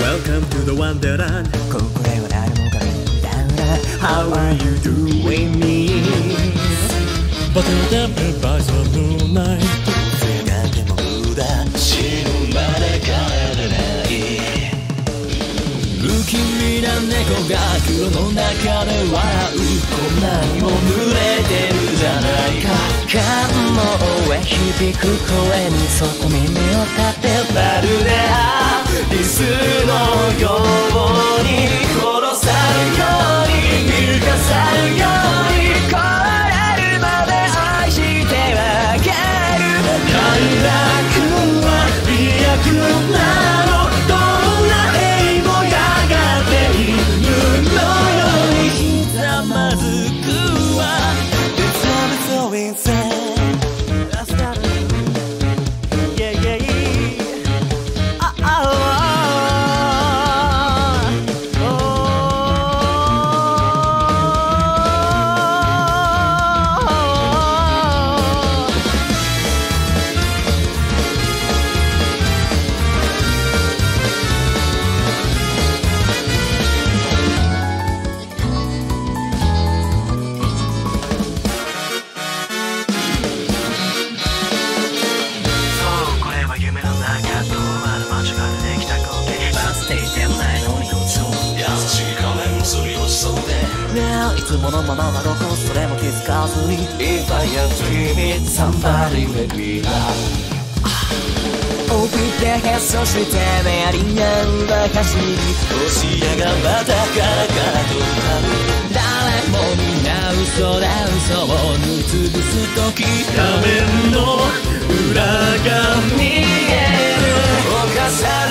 Welcome to the Wonderland これは誰もが見たら How are you doing me? Butter them by the moonlight 風がでも無駄死ぬまで帰れない不気味な猫が黒の中で笑うこんなにも濡れてるじゃないか感動へ響く声にそっと耳を立てまるでリスのように殺さるように見透かさるように壊れるまで愛してあげる快楽は美薬なのどんな平もやがて犬のようにひざまずくわ It's all so insaneいつものままはどこそれも気づかずに If I am dreaming somebody let me out 起きてへそしてメアリアンは走り星やがまたカラカラと歌う誰も皆嘘だ嘘を塗りつぶす時画面の裏が見えるお母さん